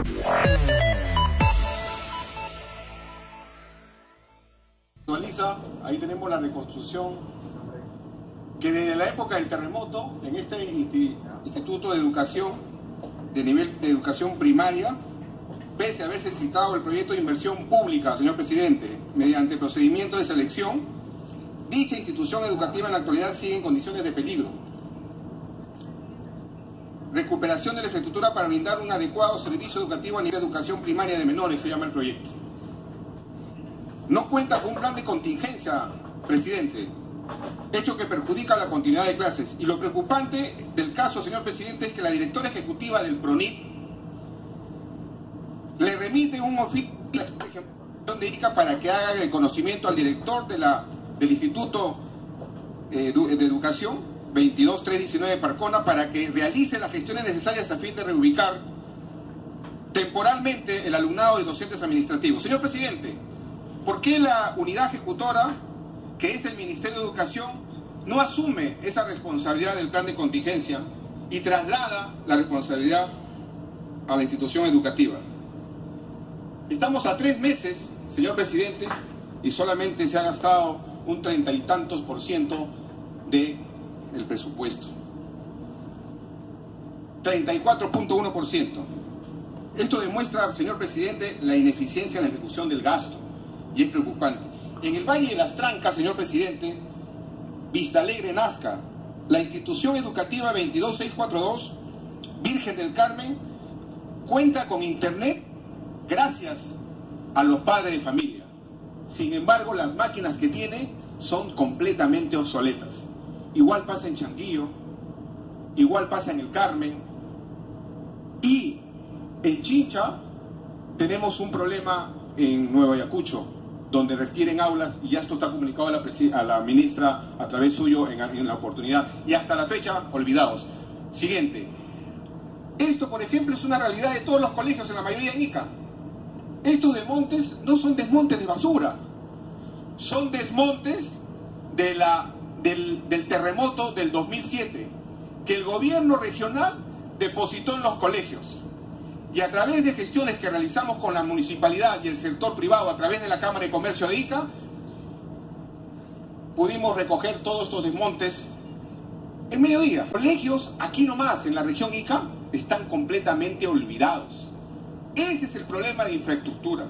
Ahí tenemos la reconstrucción que desde la época del terremoto en este Instituto de Educación de nivel de educación primaria, pese a haberse citado el proyecto de inversión pública, señor presidente, mediante procedimiento de selección, dicha institución educativa en la actualidad sigue en condiciones de peligro. Recuperación de la infraestructura para brindar un adecuado servicio educativo a nivel de educación primaria de menores, se llama el proyecto. No cuenta con un plan de contingencia, presidente, hecho que perjudica la continuidad de clases. Y lo preocupante del caso, señor presidente, es que la directora ejecutiva del PRONIT le remite un oficio de ICA para que haga el conocimiento al director del Instituto de Educación 22319 Parcona para que realice las gestiones necesarias a fin de reubicar temporalmente el alumnado y docentes administrativos. Señor presidente, ¿por qué la unidad ejecutora, que es el Ministerio de Educación, no asume esa responsabilidad del plan de contingencia y traslada la responsabilidad a la institución educativa? Estamos a 3 meses, señor presidente, y solamente se ha gastado un 30 y tantos % del presupuesto. 34.1%. Esto demuestra, señor presidente, la ineficiencia en la ejecución del gasto. Y es preocupante. En el Valle de las Trancas, señor presidente, Vista Alegre, Nazca, la institución educativa 22642, Virgen del Carmen, cuenta con internet gracias a los padres de familia. Sin embargo, las máquinas que tiene son completamente obsoletas. Igual pasa en Changuillo, igual pasa en el Carmen, y en Chincha tenemos un problema en Nuevo Ayacucho, donde requieren aulas, y ya esto está comunicado a la ministra a través suyo en la oportunidad, y hasta la fecha olvidados. Siguiente. Esto, por ejemplo, es una realidad de todos los colegios, en la mayoría en Ica. Estos desmontes no son desmontes de basura, son desmontes del terremoto del 2007, que el gobierno regional depositó en los colegios. Y a través de gestiones que realizamos con la municipalidad y el sector privado, a través de la Cámara de Comercio de Ica, pudimos recoger todos estos desmontes en mediodía. Los colegios, aquí nomás, en la región Ica, están completamente olvidados. Ese es el problema de infraestructura.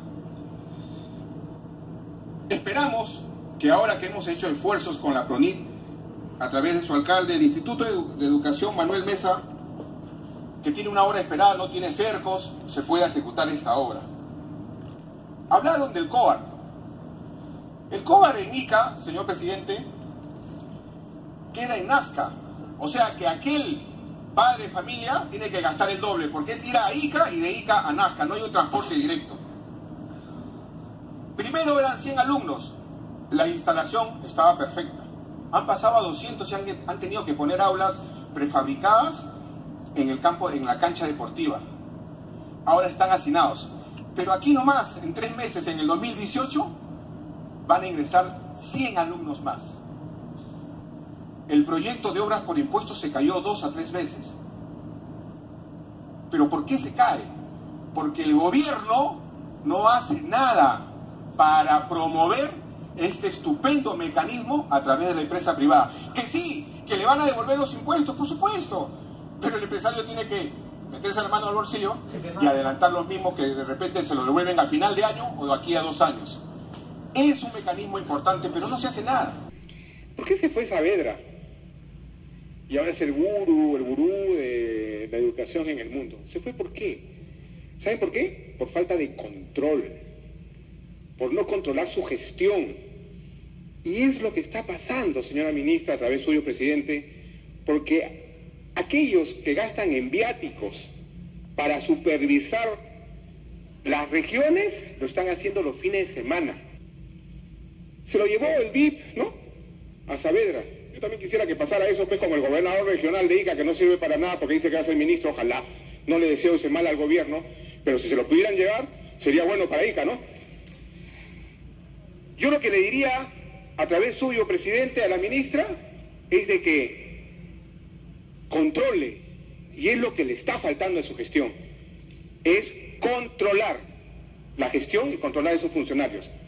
Esperamos que ahora que hemos hecho esfuerzos con la PRONIT, a través de su alcalde, el Instituto de Educación Manuel Mesa, que tiene una obra esperada, no tiene cercos, se pueda ejecutar esta obra. Hablaron del COAR. El COAR en Ica, señor presidente, queda en Nazca. O sea que aquel padre de familia tiene que gastar el doble, porque es ir a Ica y de Ica a Nazca, no hay un transporte directo. Primero eran 100 alumnos, la instalación estaba perfecta. Han pasado a 200 y han tenido que poner aulas prefabricadas en el campo, en la cancha deportiva. Ahora están hacinados. Pero aquí nomás, en 3 meses, en el 2018, van a ingresar 100 alumnos más. El proyecto de obras por impuestos se cayó 2 a 3 veces. ¿Pero por qué se cae? Porque el gobierno no hace nada para promover este estupendo mecanismo a través de la empresa privada. Que sí, que le van a devolver los impuestos, por supuesto, pero el empresario tiene que meterse la mano al bolsillo y adelantar los mismos que de repente se lo devuelven al final de año o de aquí a 2 años. Es un mecanismo importante, pero no se hace nada. ¿Por qué se fue Saavedra? Y ahora es el gurú de la educación en el mundo. ¿Se fue por qué? ¿Saben por qué? Por falta de control, por no controlar su gestión. Y es lo que está pasando, señora ministra, a través suyo, presidente, porque aquellos que gastan en viáticos para supervisar las regiones, lo están haciendo los fines de semana. Se lo llevó el BIP, ¿no?, a Saavedra. Yo también quisiera que pasara eso, pues, como el gobernador regional de Ica, que no sirve para nada porque dice que va a ser ministro. Ojalá, no le deseo ese mal al gobierno, pero si se lo pudieran llevar, sería bueno para Ica, ¿no? Yo lo que le diría, a través suyo, presidente, a la ministra, es de que controle, y es lo que le está faltando en su gestión, es controlar la gestión y controlar a esos funcionarios.